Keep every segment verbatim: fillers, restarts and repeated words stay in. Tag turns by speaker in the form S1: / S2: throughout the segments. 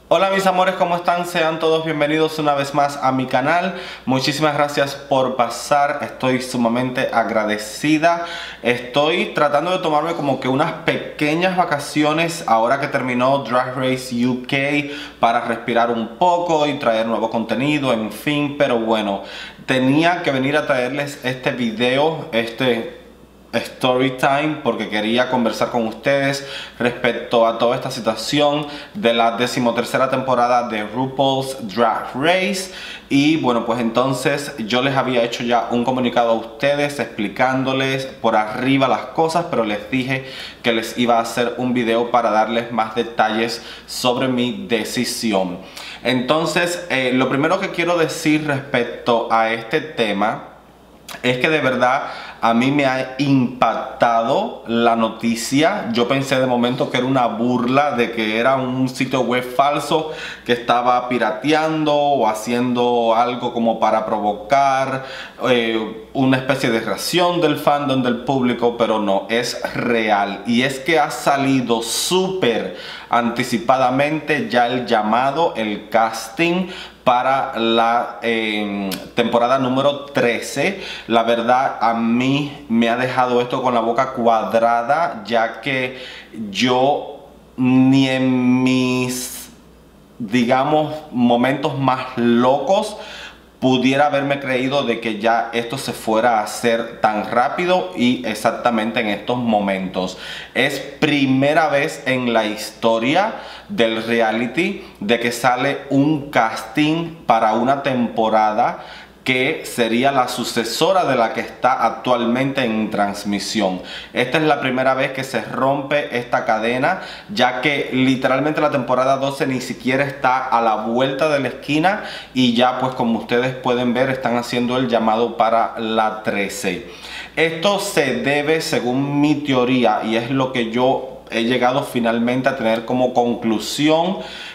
S1: Hola mis amores, ¿cómo están? Sean todos bienvenidos una vez más a mi canal. Muchísimas gracias por pasar, estoy sumamente agradecida. Estoy tratando de tomarme como que unas pequeñas vacaciones ahora que terminó Drag Race U K para respirar un poco y traer nuevo contenido, en fin, pero bueno, tenía que venir a traerles este video, este Story time, porque quería conversar con ustedes respecto a toda esta situación de la decimotercera temporada de RuPaul's Drag Race. Y bueno, pues entonces yo les había hecho ya un comunicado a ustedes explicándoles por arriba las cosas, pero les dije que les iba a hacer un video para darles más detalles sobre mi decisión. Entonces eh, lo primero que quiero decir respecto a este tema es que de verdad a mí me ha impactado la noticia. Yo pensé de momento que era una burla, de que era un sitio web falso que estaba pirateando o haciendo algo como para provocar eh, una especie de reacción del fandom, del público, pero no, es real. Y es que ha salido súper anticipadamente ya el llamado, el casting para la eh, temporada número trece. La verdad, a mí me ha dejado esto con la boca cuadrada, ya que yo ni en mis, digamos, momentos más locos pudiera haberme creído de que ya esto se fuera a hacer tan rápido y exactamente en estos momentos. Es primera vez en la historia del reality de que sale un casting para una temporada que sería la sucesora de la que está actualmente en transmisión. Esta es la primera vez que se rompe esta cadena, ya que literalmente la temporada doce ni siquiera está a la vuelta de la esquina y ya, pues como ustedes pueden ver, están haciendo el llamado para la trece. Esto se debe, según mi teoría, y es lo que yo he llegado finalmente a tener como conclusión,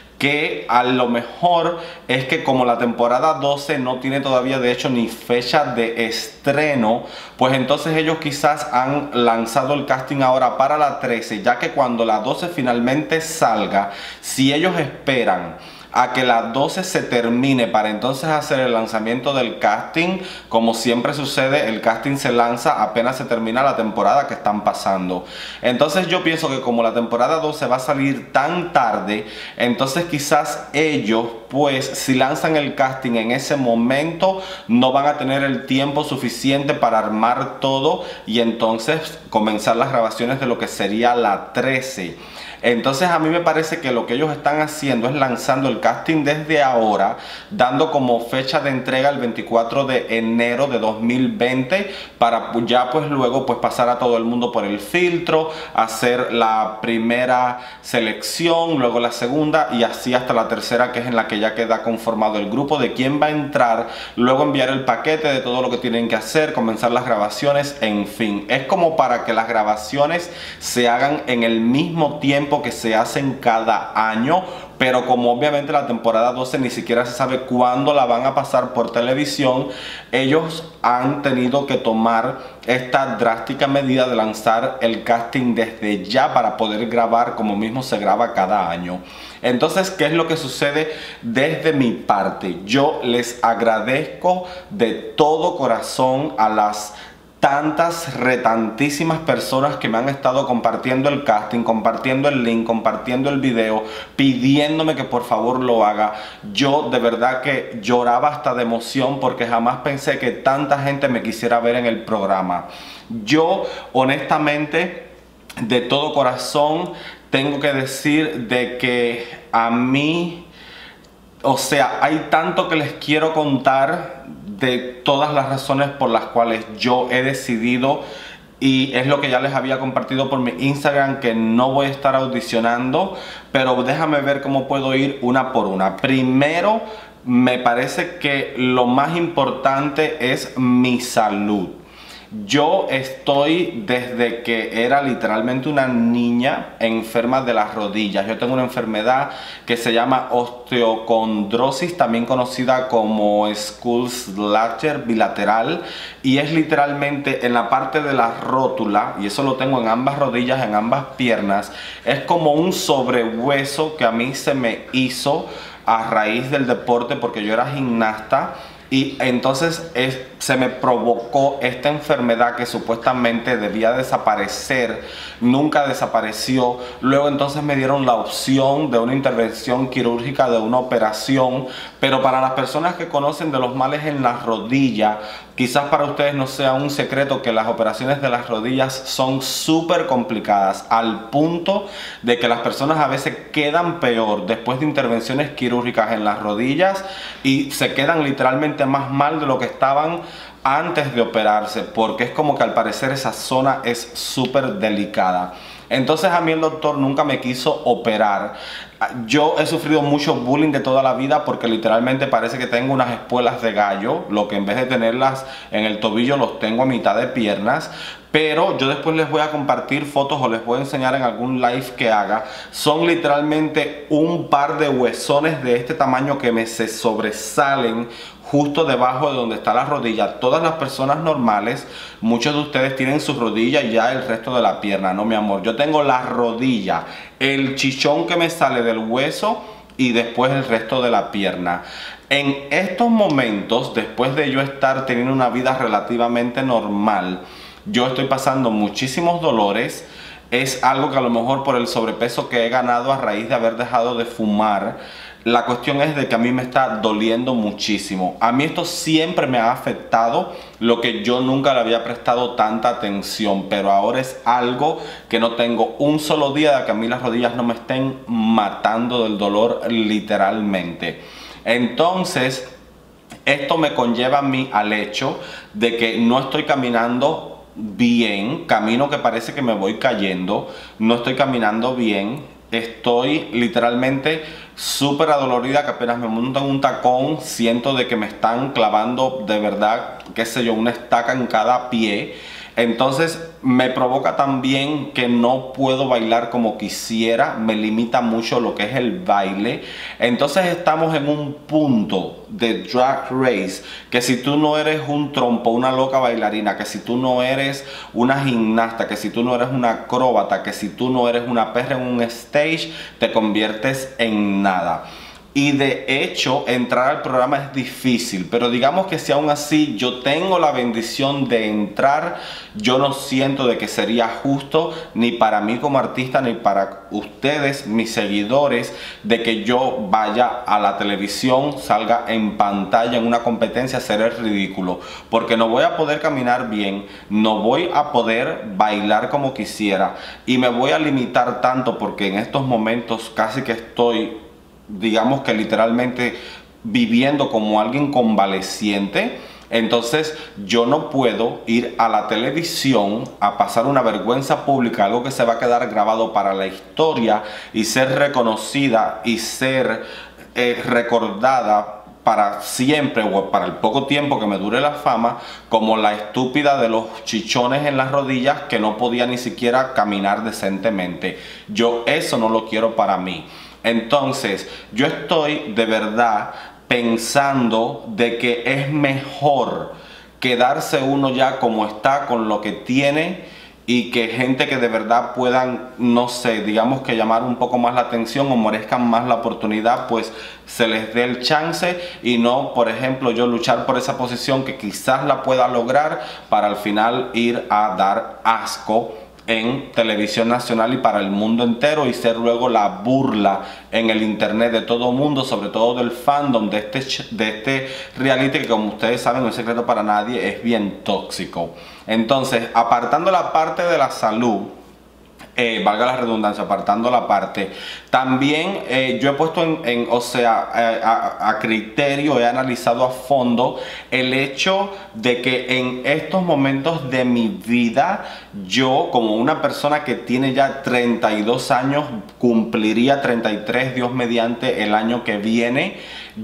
S1: que a lo mejor es que como la temporada doce no tiene todavía de hecho ni fecha de estreno, pues entonces ellos quizás han lanzado el casting ahora para la trece, ya que cuando la doce finalmente salga, si ellos esperan a que la doce se termine para entonces hacer el lanzamiento del casting, como siempre sucede, el casting se lanza apenas se termina la temporada que están pasando. Entonces yo pienso que como la temporada doce va a salir tan tarde, entonces quizás ellos, pues si lanzan el casting en ese momento, no van a tener el tiempo suficiente para armar todo y entonces comenzar las grabaciones de lo que sería la trece. Entonces a mí me parece que lo que ellos están haciendo es lanzando el casting desde ahora, dando como fecha de entrega el veinticuatro de enero de dos mil veinte, para ya pues luego pues pasar a todo el mundo por el filtro, hacer la primera selección, luego la segunda y así hasta la tercera, que es en la que ya queda conformado el grupo de quién va a entrar, luego enviar el paquete de todo lo que tienen que hacer, comenzar las grabaciones, en fin. Es como para que las grabaciones se hagan en el mismo tiempo que se hacen cada año, pero como obviamente la temporada doce ni siquiera se sabe cuándo la van a pasar por televisión, ellos han tenido que tomar esta drástica medida de lanzar el casting desde ya para poder grabar como mismo se graba cada año. Entonces, ¿qué es lo que sucede desde mi parte? Yo les agradezco de todo corazón a las tantas, retantísimas personas que me han estado compartiendo el casting, compartiendo el link, compartiendo el video, pidiéndome que por favor lo haga. Yo de verdad que lloraba hasta de emoción porque jamás pensé que tanta gente me quisiera ver en el programa. Yo honestamente, de todo corazón, tengo que decir de que a mí, o sea, hay tanto que les quiero contar de todas las razones por las cuales yo he decidido, y es lo que ya les había compartido por mi Instagram, que no voy a estar audicionando, pero déjame ver cómo puedo ir una por una. Primero, me parece que lo más importante es mi salud. Yo estoy desde que era literalmente una niña enferma de las rodillas. Yo tengo una enfermedad que se llama osteocondrosis, también conocida como Schultz-Larcher bilateral, y es literalmente en la parte de la rótula, y eso lo tengo en ambas rodillas, en ambas piernas. Es como un sobrehueso que a mí se me hizo a raíz del deporte, porque yo era gimnasta. Y entonces es, se me provocó esta enfermedad que supuestamente debía desaparecer, nunca desapareció. Luego entonces me dieron la opción de una intervención quirúrgica, de una operación. Pero para las personas que conocen de los males en la rodilla, quizás para ustedes no sea un secreto que las operaciones de las rodillas son súper complicadas, al punto de que las personas a veces quedan peor después de intervenciones quirúrgicas en las rodillas y se quedan literalmente más mal de lo que estaban antes de operarse, porque es como que al parecer esa zona es súper delicada. Entonces a mí el doctor nunca me quiso operar. Yo he sufrido mucho bullying de toda la vida porque literalmente parece que tengo unas espuelas de gallo, lo que en vez de tenerlas en el tobillo los tengo a mitad de piernas. Pero yo después les voy a compartir fotos o les voy a enseñar en algún live que haga. Son literalmente un par de huesones de este tamaño que me se sobresalen justo debajo de donde está la rodilla. Todas las personas normales, muchos de ustedes tienen su rodilla y ya el resto de la pierna. No, mi amor, yo tengo la rodilla, el chichón que me sale del hueso y después el resto de la pierna. En estos momentos, después de yo estar teniendo una vida relativamente normal, yo estoy pasando muchísimos dolores. Es algo que a lo mejor por el sobrepeso que he ganado a raíz de haber dejado de fumar. La cuestión es de que a mí me está doliendo muchísimo. A mí esto siempre me ha afectado, lo que yo nunca le había prestado tanta atención. Pero ahora es algo que no tengo un solo día de que a mí las rodillas no me estén matando del dolor literalmente. Entonces, esto me conlleva a mí al hecho de que no estoy caminando bien, camino que parece que me voy cayendo, no estoy caminando bien, estoy literalmente súper adolorida, que apenas me monto en un tacón siento de que me están clavando de verdad, qué sé yo, una estaca en cada pie. Entonces me provoca también que no puedo bailar como quisiera, me limita mucho lo que es el baile. Entonces estamos en un punto de drag race, que si tú no eres un trompo, una loca bailarina, que si tú no eres una gimnasta, que si tú no eres una acróbata, que si tú no eres una perra en un stage, te conviertes en nada. Y de hecho entrar al programa es difícil, pero digamos que si aún así yo tengo la bendición de entrar, yo no siento de que sería justo ni para mí como artista ni para ustedes, mis seguidores, de que yo vaya a la televisión, salga en pantalla en una competencia a hacer el ridículo, porque no voy a poder caminar bien, no voy a poder bailar como quisiera y me voy a limitar tanto porque en estos momentos casi que estoy, digamos que literalmente viviendo como alguien convaleciente. Entonces yo no puedo ir a la televisión a pasar una vergüenza pública, algo que se va a quedar grabado para la historia y ser reconocida y ser eh, recordada para siempre o para el poco tiempo que me dure la fama, como la estúpida de los chichones en las rodillas que no podía ni siquiera caminar decentemente. Yo eso no lo quiero para mí. Entonces, yo estoy de verdad pensando de que es mejor quedarse uno ya como está con lo que tiene y que gente que de verdad puedan, no sé, digamos que llamar un poco más la atención o merezcan más la oportunidad, pues se les dé el chance y no, por ejemplo, yo luchar por esa posición que quizás la pueda lograr para al final ir a dar asco en televisión nacional y para el mundo entero y ser luego la burla en el internet de todo el mundo, sobre todo del fandom de este, de este reality que, como ustedes saben, no es secreto para nadie, es bien tóxico. Entonces, apartando la parte de la salud, Eh, valga la redundancia, apartando la parte, también eh, yo he puesto en, en o sea, a, a, a criterio, he analizado a fondo el hecho de que en estos momentos de mi vida, yo como una persona que tiene ya treinta y dos años, cumpliría treinta y tres, Dios mediante, el año que viene,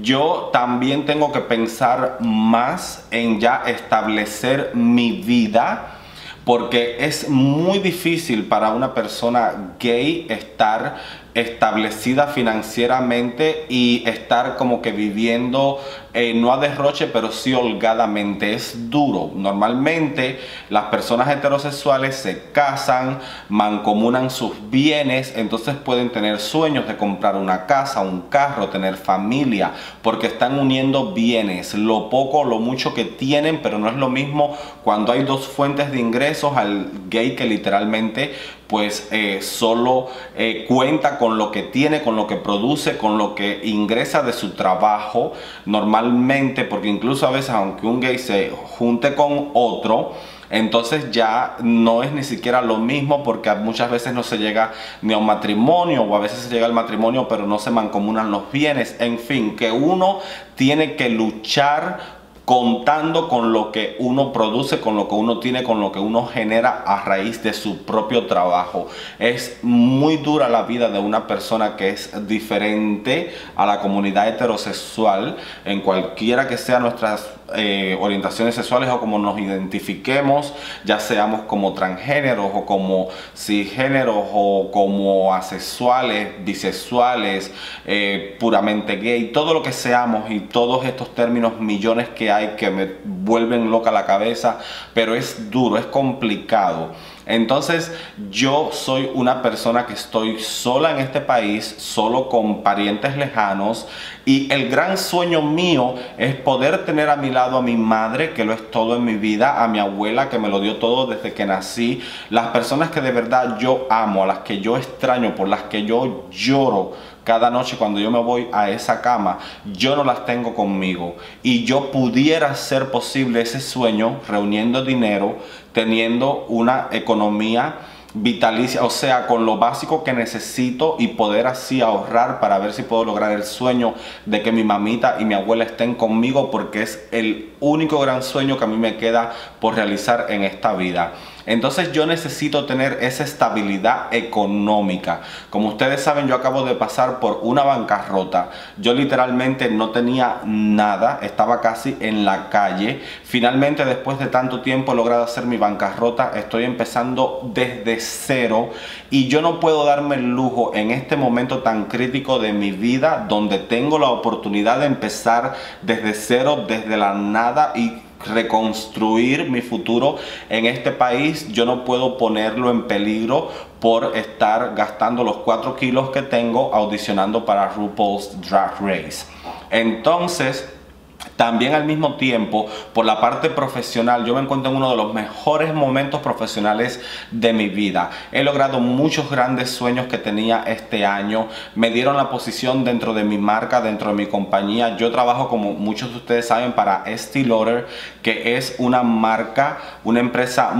S1: yo también tengo que pensar más en ya establecer mi vida. Porque es muy difícil para una persona gay estar establecida financieramente y estar como que viviendo eh, no a derroche, pero sí holgadamente. Es duro. Normalmente las personas heterosexuales se casan, mancomunan sus bienes, entonces pueden tener sueños de comprar una casa, un carro, tener familia, porque están uniendo bienes, lo poco o lo mucho que tienen, pero no es lo mismo cuando hay dos fuentes de ingresos al gay que literalmente pues eh, solo eh, cuenta con lo que tiene, con lo que produce, con lo que ingresa de su trabajo normalmente, porque incluso a veces aunque un gay se junte con otro, entonces ya no es ni siquiera lo mismo, porque muchas veces no se llega ni a un matrimonio, o a veces se llega al matrimonio pero no se mancomunan los bienes. En fin, que uno tiene que luchar contando con lo que uno produce, con lo que uno tiene, con lo que uno genera a raíz de su propio trabajo. Es muy dura la vida de una persona que es diferente a la comunidad heterosexual, en cualquiera que sean nuestras eh, orientaciones sexuales o como nos identifiquemos, ya seamos como transgéneros o como cisgéneros o como asexuales, bisexuales, eh, puramente gay, todo lo que seamos, y todos estos términos millones que hay que me vuelven loca la cabeza, pero es duro, es complicado. Entonces yo soy una persona que estoy sola en este país, solo con parientes lejanos, y el gran sueño mío es poder tener a mi lado a mi madre, que lo es todo en mi vida, a mi abuela, que me lo dio todo desde que nací, las personas que de verdad yo amo, a las que yo extraño, por las que yo lloro cada noche cuando yo me voy a esa cama, yo no las tengo conmigo. Y yo pudiera hacer posible ese sueño reuniendo dinero, teniendo una economía vitalicia, o sea, con lo básico que necesito, y poder así ahorrar para ver si puedo lograr el sueño de que mi mamita y mi abuela estén conmigo, porque es el único gran sueño que a mí me queda por realizar en esta vida. Entonces yo necesito tener esa estabilidad económica. Como ustedes saben, yo acabo de pasar por una bancarrota. Yo literalmente no tenía nada, estaba casi en la calle. Finalmente, después de tanto tiempo, he logrado hacer mi bancarrota. Estoy empezando desde cero y yo no puedo darme el lujo en este momento tan crítico de mi vida, donde tengo la oportunidad de empezar desde cero, desde la nada, y reconstruir mi futuro en este país. Yo no puedo ponerlo en peligro por estar gastando los cuatro kilos que tengo audicionando para RuPaul's Drag Race. Entonces, también al mismo tiempo, por la parte profesional, yo me encuentro en uno de los mejores momentos profesionales de mi vida. He logrado muchos grandes sueños que tenía este año. Me dieron la posición dentro de mi marca, dentro de mi compañía. Yo trabajo, como muchos de ustedes saben, para Estée Lauder, que es una marca, una empresa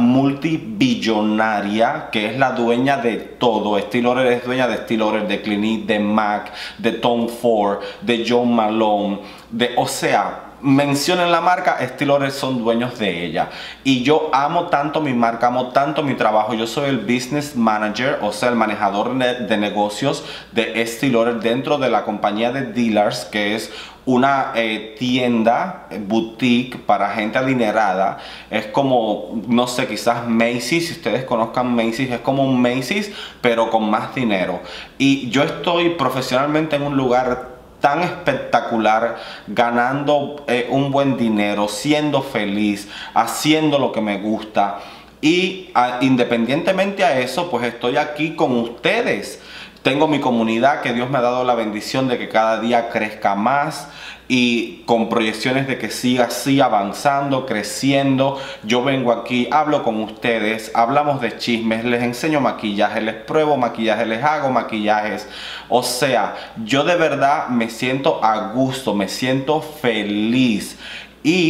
S1: multibillonaria, que es la dueña de todo. Estée Lauder es dueña de Estée Lauder, de Clinique, de MAC, de Tom Ford, de Jo Malone, de, o sea, mencionen la marca, Estée Lauder son dueños de ella. Y yo amo tanto mi marca, amo tanto mi trabajo. Yo soy el business manager, o sea, el manejador de negocios de Estée Lauder dentro de la compañía de Dealers, que es una eh, tienda, boutique para gente adinerada. Es como, no sé, quizás Macy's, si ustedes conozcan Macy's, es como un Macy's pero con más dinero. Y yo estoy profesionalmente en un lugar tan espectacular, ganando eh, un buen dinero, siendo feliz, haciendo lo que me gusta. Y a, independientemente a eso, pues estoy aquí con ustedes. Tengo mi comunidad, que Dios me ha dado la bendición de que cada día crezca más, y con proyecciones de que siga así avanzando, creciendo. Yo vengo aquí, hablo con ustedes, hablamos de chismes, les enseño maquillaje, les pruebo maquillaje, les hago maquillajes. O sea, yo de verdad me siento a gusto, me siento feliz. Y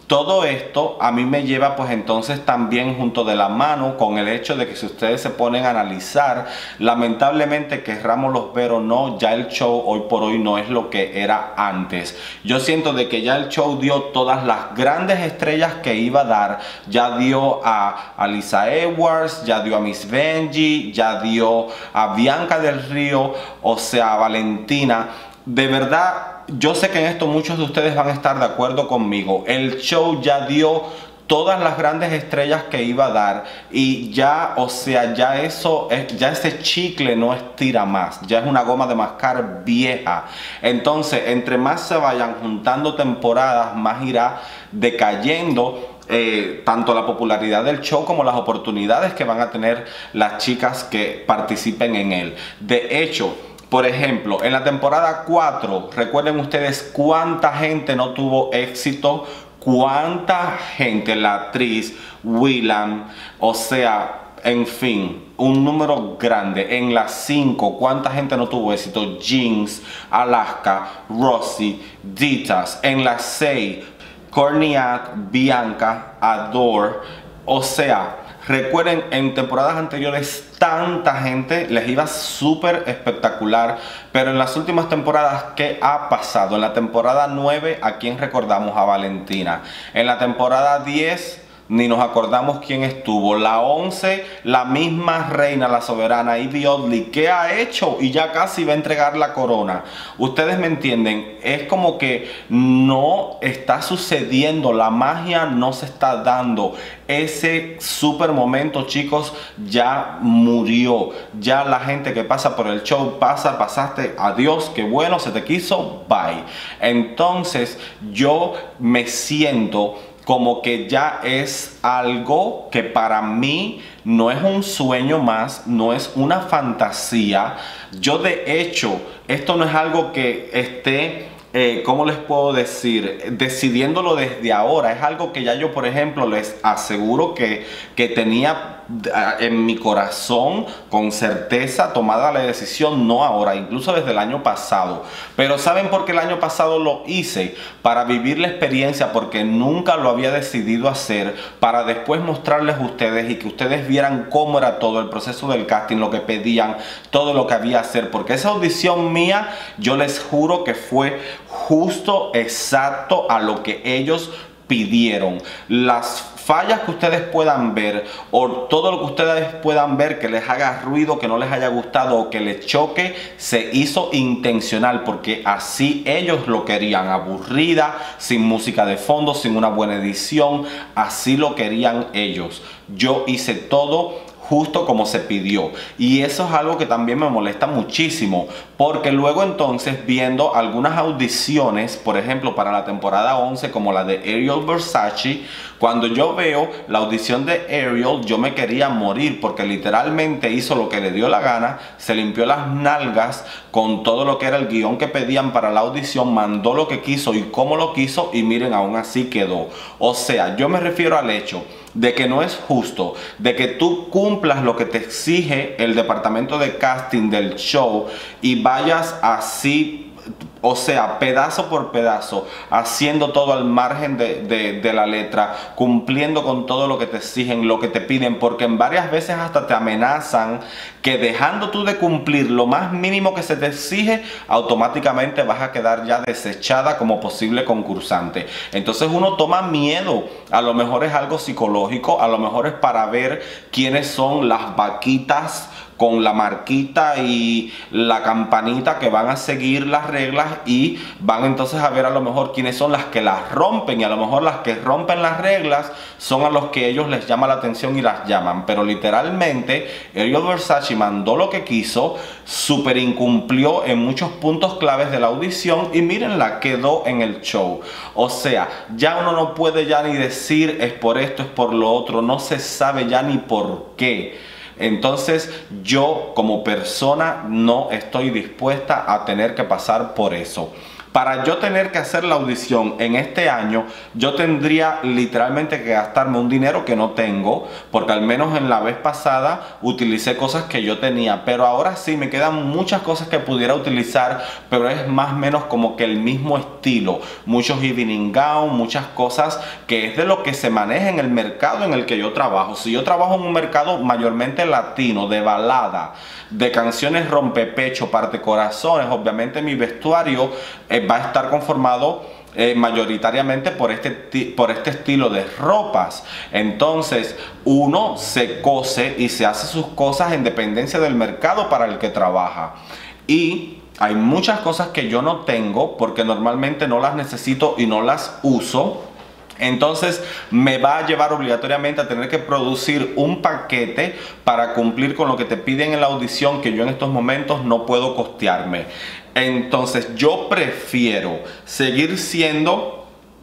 S1: Todo esto a mí me lleva pues entonces también junto de la mano con el hecho de que si ustedes se ponen a analizar, lamentablemente querrámoslos ver o no, ya el show hoy por hoy no es lo que era antes. Yo siento de que ya el show dio todas las grandes estrellas que iba a dar. Ya dio a, a Lisa Edwards, ya dio a Miss Benji, ya dio a Bianca del Río, o sea, a Valentina. De verdad, yo sé que en esto muchos de ustedes van a estar de acuerdo conmigo. El show ya dio todas las grandes estrellas que iba a dar y ya, o sea, ya eso, ya ese chicle no estira más, ya es una goma de mascar vieja. Entonces, entre más se vayan juntando temporadas, más irá decayendo Eh, tanto la popularidad del show como las oportunidades que van a tener las chicas que participen en él. De hecho, por ejemplo, en la temporada cuatro, recuerden ustedes cuánta gente no tuvo éxito, cuánta gente, la actriz, Willam, o sea, en fin, un número grande. En las cinco, cuánta gente no tuvo éxito, Jinx, Alaska, Rossi, Ditas. En las seis, Corniat, Bianca, Adore. O sea, recuerden, en temporadas anteriores tanta gente les iba súper espectacular, pero en las últimas temporadas, ¿qué ha pasado? En la temporada nueve, ¿a quién recordamos? A Valentina. En la temporada diez, ni nos acordamos quién estuvo. La once, la misma reina, la soberana, Yvie Oddly. ¿Qué ha hecho? Y ya casi va a entregar la corona. Ustedes me entienden, es como que no está sucediendo, la magia no se está dando. Ese super momento, chicos, ya murió. Ya la gente que pasa por el show pasa, pasaste, adiós, qué bueno, se te quiso, bye. Entonces yo me siento como que ya es algo que para mí no es un sueño más, no es una fantasía. Yo de hecho, esto no es algo que esté, eh, ¿cómo les puedo decir? Decidiéndolo desde ahora. Es algo que ya yo, por ejemplo, les aseguro que, que tenía en mi corazón con certeza tomada la decisión, no ahora, incluso desde el año pasado. Pero ¿saben por qué el año pasado lo hice? Para vivir la experiencia, porque nunca lo había decidido hacer, para después mostrarles a ustedes y que ustedes vieran cómo era todo el proceso del casting, lo que pedían, todo lo que había que hacer, porque esa audición mía, yo les juro que fue justo, exacto a lo que ellos pidieron. Las fallas que ustedes puedan ver o todo lo que ustedes puedan ver que les haga ruido, que no les haya gustado o que les choque, se hizo intencional porque así ellos lo querían, aburrida, sin música de fondo, sin una buena edición, así lo querían ellos. Yo hice todo justo como se pidió, y eso es algo que también me molesta muchísimo, porque luego entonces viendo algunas audiciones, por ejemplo para la temporada once como la de Ariel Versace, cuando yo veo la audición de Ariel, yo me quería morir porque literalmente hizo lo que le dio la gana, se limpió las nalgas con todo lo que era el guión que pedían para la audición, mandó lo que quiso y cómo lo quiso, y miren, aún así quedó. O sea, yo me refiero al hecho de que no es justo, de que tú cumplas lo que te exige el departamento de casting del show y vayas así, o sea, pedazo por pedazo, haciendo todo al margen de, de, de la letra, cumpliendo con todo lo que te exigen, lo que te piden, porque en varias veces hasta te amenazan que dejando tú de cumplir lo más mínimo que se te exige, automáticamente vas a quedar ya desechada como posible concursante. Entonces uno toma miedo, a lo mejor es algo psicológico, a lo mejor es para ver quiénes son las vaquitas con la marquita y la campanita que van a seguir las reglas, y van entonces a ver a lo mejor quiénes son las que las rompen, y a lo mejor las que rompen las reglas son a los que ellos les llama la atención y las llaman. Pero literalmente Ariel Versace mandó lo que quiso, super incumplió en muchos puntos claves de la audición y mírenla, quedó en el show. O sea, ya uno no puede ya ni decir es por esto, es por lo otro, no se sabe ya ni por qué. Entonces yo como persona no estoy dispuesta a tener que pasar por eso. Para yo tener que hacer la audición en este año, yo tendría literalmente que gastarme un dinero que no tengo, porque al menos en la vez pasada utilicé cosas que yo tenía, pero ahora sí me quedan muchas cosas que pudiera utilizar, pero es más o menos como que el mismo estilo, muchos evening gown, muchas cosas que es de lo que se maneja en el mercado en el que yo trabajo. Si yo trabajo en un mercado mayormente latino, de balada, de canciones rompepecho, parte corazones, obviamente mi vestuario eh, va a estar conformado eh, mayoritariamente por este, por este estilo de ropas. Entonces uno se cose y se hace sus cosas en dependencia del mercado para el que trabaja. Y hay muchas cosas que yo no tengo porque normalmente no las necesito y no las uso. Entonces me va a llevar obligatoriamente a tener que producir un paquete para cumplir con lo que te piden en la audición, que yo en estos momentos no puedo costearme. Entonces yo prefiero seguir siendo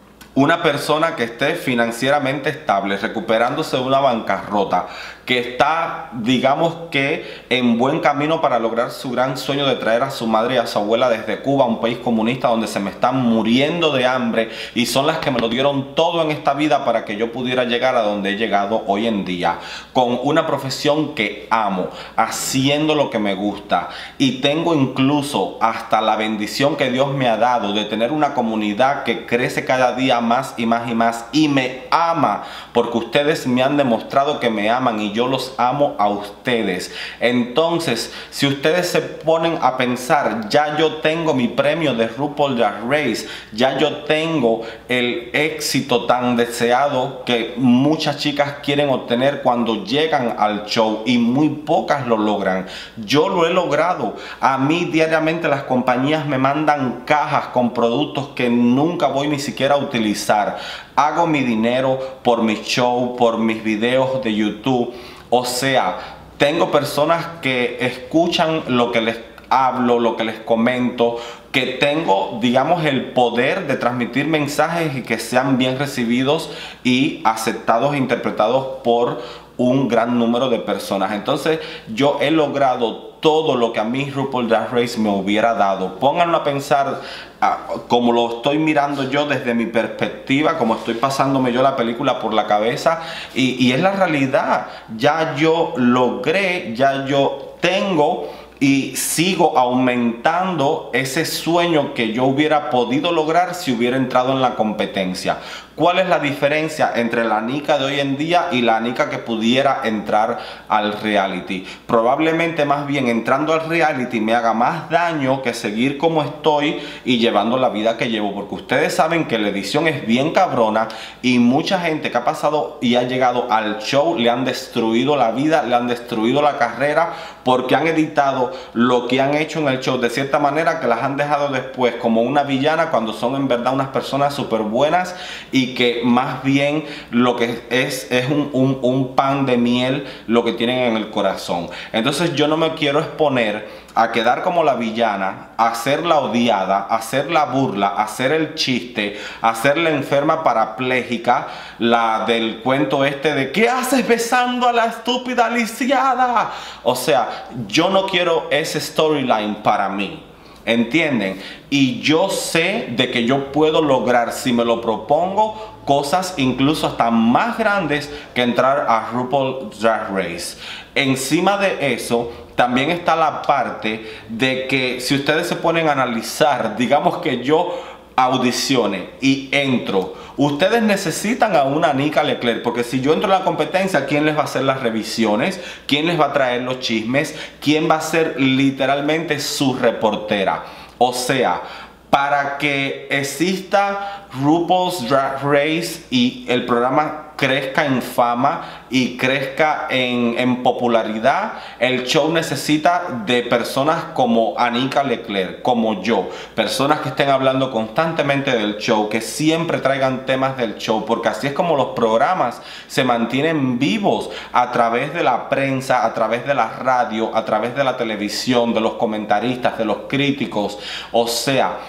S1: una persona que esté financieramente estable, recuperándose de una bancarrota, que está, digamos que, en buen camino para lograr su gran sueño de traer a su madre y a su abuela desde Cuba, un país comunista donde se me están muriendo de hambre y son las que me lo dieron todo en esta vida para que yo pudiera llegar a donde he llegado hoy en día, con una profesión que amo, haciendo lo que me gusta, y tengo incluso hasta la bendición que Dios me ha dado de tener una comunidad que crece cada día más y más y más y me ama, porque ustedes me han demostrado que me aman y yo los amo a ustedes. Entonces, si ustedes se ponen a pensar, ya yo tengo mi premio de RuPaul Drag Race, ya yo tengo el éxito tan deseado que muchas chicas quieren obtener cuando llegan al show y muy pocas lo logran. Yo lo he logrado. A mí diariamente las compañías me mandan cajas con productos que nunca voy ni siquiera a utilizar. Hago mi dinero por mi show, por mis videos de YouTube. O sea, tengo personas que escuchan lo que les hablo, lo que les comento, que tengo, digamos, el poder de transmitir mensajes y que sean bien recibidos y aceptados e interpretados por un gran número de personas. Entonces yo he logrado todo lo que a mí RuPaul Drag Race me hubiera dado. Pónganlo a pensar uh, como lo estoy mirando yo desde mi perspectiva, como estoy pasándome yo la película por la cabeza, y, y es la realidad. Ya yo logré, ya yo tengo y sigo aumentando ese sueño que yo hubiera podido lograr si hubiera entrado en la competencia. ¿Cuál es la diferencia entre la Nika de hoy en día y la Nika que pudiera entrar al reality? Probablemente más bien entrando al reality me haga más daño que seguir como estoy y llevando la vida que llevo, porque ustedes saben que la edición es bien cabrona y mucha gente que ha pasado y ha llegado al show le han destruido la vida, le han destruido la carrera, porque han editado lo que han hecho en el show de cierta manera que las han dejado después como una villana, cuando son en verdad unas personas súper buenas y que más bien lo que es es un, un, un pan de miel lo que tienen en el corazón. Entonces yo no me quiero exponer a quedar como la villana, a ser la odiada, a hacer la burla, a hacer el chiste, a ser la enferma parapléjica, la del cuento este de ¿qué haces besando a la estúpida lisiada? O sea, yo no quiero ese storyline para mí, ¿entienden? Y yo sé de que yo puedo lograr, si me lo propongo, cosas incluso hasta más grandes que entrar a RuPaul Drag Race. Encima de eso, también está la parte de que si ustedes se ponen a analizar, digamos que yo audicione y entro, ustedes necesitan a una Nika Leclerc, porque si yo entro en la competencia, ¿quién les va a hacer las revisiones? ¿Quién les va a traer los chismes? ¿Quién va a ser literalmente su reportera? O sea, para que exista RuPaul's Drag Race y el programa crezca en fama y crezca en, en popularidad, el show necesita de personas como Nika Leclerc, como yo, personas que estén hablando constantemente del show, que siempre traigan temas del show, porque así es como los programas se mantienen vivos, a través de la prensa, a través de la radio, a través de la televisión, de los comentaristas, de los críticos. O sea,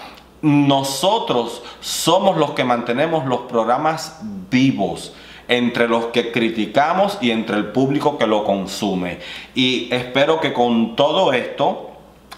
S1: nosotros somos los que mantenemos los programas vivos entre los que criticamos y entre el público que lo consume. Y espero que con todo esto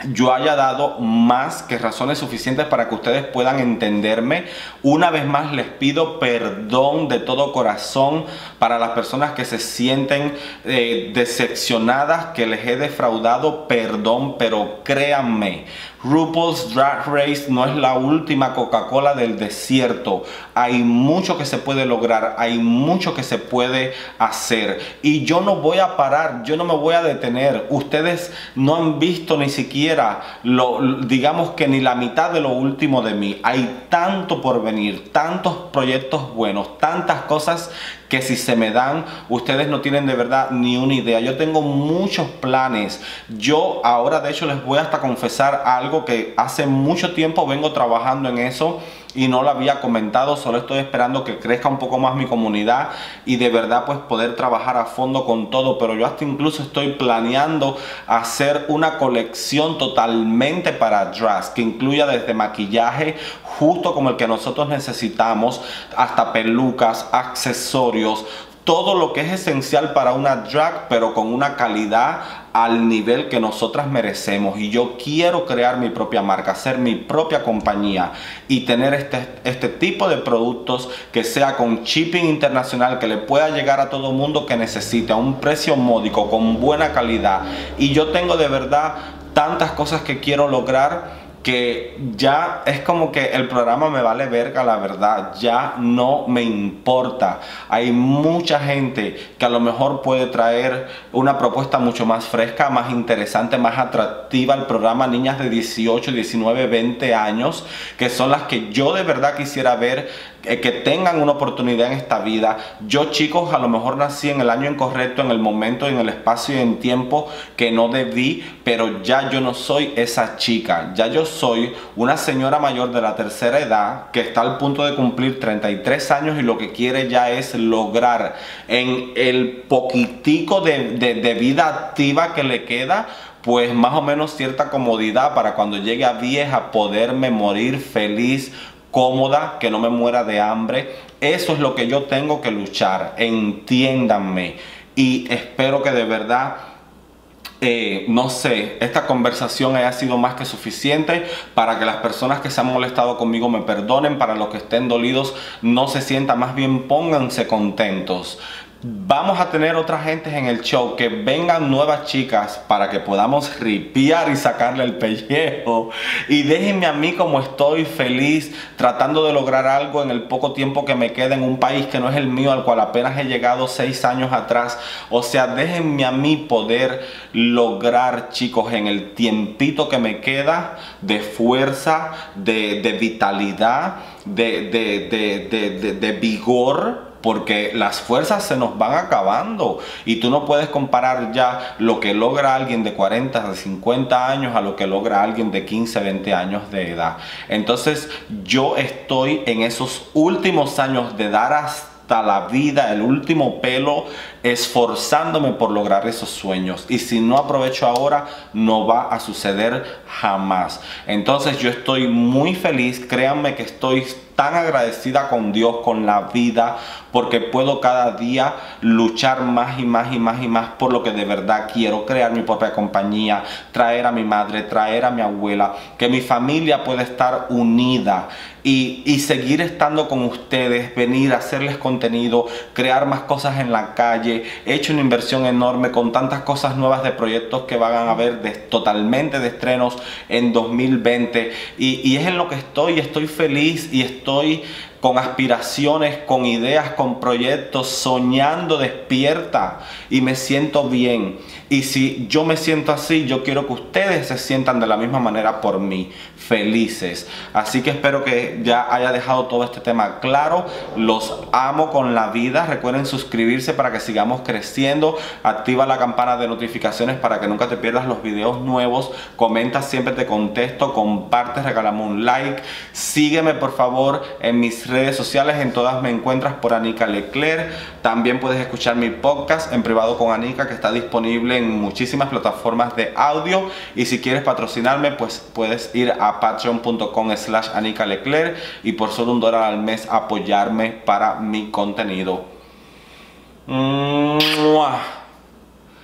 S1: yo haya dado más que razones suficientes para que ustedes puedan entenderme. Una vez más les pido perdón de todo corazón para las personas que se sienten eh, decepcionadas, que les he defraudado, perdón, pero créanme, RuPaul's Drag Race no es la última Coca-Cola del desierto. Hay mucho que se puede lograr, hay mucho que se puede hacer y yo no voy a parar, yo no me voy a detener. Ustedes no han visto ni siquiera lo, digamos que ni la mitad de lo último de mí. Hay tanto por venir, tantos proyectos buenos, tantas cosas que si se me dan, ustedes no tienen de verdad ni una idea. Yo tengo muchos planes. Yo ahora de hecho les voy hasta confesar algo que hace mucho tiempo vengo trabajando en eso y no lo había comentado. Solo estoy esperando que crezca un poco más mi comunidad y de verdad pues poder trabajar a fondo con todo. Pero yo hasta incluso estoy planeando hacer una colección totalmente para drags que incluya desde maquillaje justo como el que nosotros necesitamos hasta pelucas, accesorios, todo lo que es esencial para una drag, pero con una calidad al nivel que nosotras merecemos. Y yo quiero crear mi propia marca, hacer mi propia compañía y tener este, este tipo de productos que sea con shipping internacional, que le pueda llegar a todo mundo que necesite, a un precio módico, con buena calidad. Y yo tengo de verdad tantas cosas que quiero lograr que ya es como que el programa me vale verga, la verdad, ya no me importa. Hay mucha gente que a lo mejor puede traer una propuesta mucho más fresca, más interesante, más atractiva al programa. Niñas de dieciocho, diecinueve, veinte años, que son las que yo de verdad quisiera ver que tengan una oportunidad en esta vida. Yo, chicos, a lo mejor nací en el año incorrecto, en el momento, en el espacio y en tiempo que no debí, pero ya yo no soy esa chica. Ya yo soy una señora mayor de la tercera edad que está al punto de cumplir treinta y tres años y lo que quiere ya es lograr en el poquitico de, de, de vida activa que le queda, pues más o menos cierta comodidad para cuando llegue a vieja poderme morir feliz, cómoda, que no me muera de hambre. Eso es lo que yo tengo que luchar, entiéndanme. Y espero que de verdad, eh, no sé, esta conversación haya sido más que suficiente para que las personas que se han molestado conmigo me perdonen, para los que estén dolidos no se sientan, más bien pónganse contentos. Vamos a tener otras gentes en el show, que vengan nuevas chicas para que podamos ripiar y sacarle el pellejo. Y déjenme a mí como estoy feliz tratando de lograr algo en el poco tiempo que me queda en un país que no es el mío, al cual apenas he llegado seis años atrás. O sea, déjenme a mí poder lograr, chicos, en el tiempito que me queda de fuerza, de, de vitalidad, de, de, de, de, de, de vigor. Porque las fuerzas se nos van acabando y tú no puedes comparar ya lo que logra alguien de cuarenta, de cincuenta años a lo que logra alguien de quince, veinte años de edad. Entonces yo estoy en esos últimos años de dar hasta la vida, el último pelo, esforzándome por lograr esos sueños. Y si no aprovecho ahora, no va a suceder jamás. Entonces yo estoy muy feliz, créanme que estoy tan agradecida con Dios, con la vida, porque puedo cada día luchar más y más y más y más por lo que de verdad quiero: crear mi propia compañía, traer a mi madre, traer a mi abuela, que mi familia pueda estar unida y, y seguir estando con ustedes, venir a hacerles contenido, crear más cosas en la calle. He hecho una inversión enorme con tantas cosas nuevas de proyectos que van a haber de, totalmente de estrenos en dos mil veinte y, y es en lo que estoy. Estoy feliz y estoy con aspiraciones, con ideas, con proyectos, soñando despierta y me siento bien. Y si yo me siento así, yo quiero que ustedes se sientan de la misma manera por mí, felices. Así que espero que ya haya dejado todo este tema claro. Los amo con la vida. Recuerden suscribirse para que sigamos creciendo. Activa la campana de notificaciones para que nunca te pierdas los videos nuevos. Comenta, siempre te contesto. Comparte, regálame un like. Sígueme por favor en mis redes sociales. En todas me encuentras por Anika Leclerc. También puedes escuchar mi podcast En Privado con Anika, que está disponible en muchísimas plataformas de audio. Y si quieres patrocinarme, pues puedes ir a patreon punto com slash Anika Leclerc y por solo un dólar al mes apoyarme para mi contenido. ¡Mua!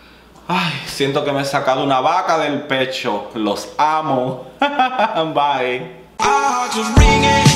S1: Ay, siento que me he sacado una vaca del pecho. Los amo. Bye.